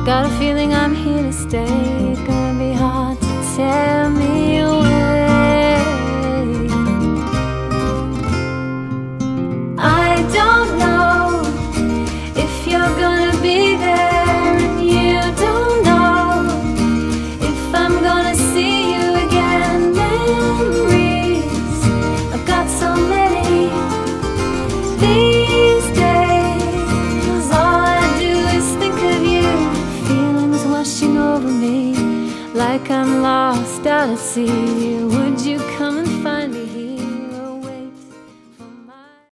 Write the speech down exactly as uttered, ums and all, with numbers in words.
Got a feeling I'm here to stay. It's gonna be hard to tear me away. I don't know if you're gonna be there, and you don't know if I'm gonna see you again. Memories, I've got so many these days. All I do is think of you, feelings washing over me like I'm lost out at sea. Would you come and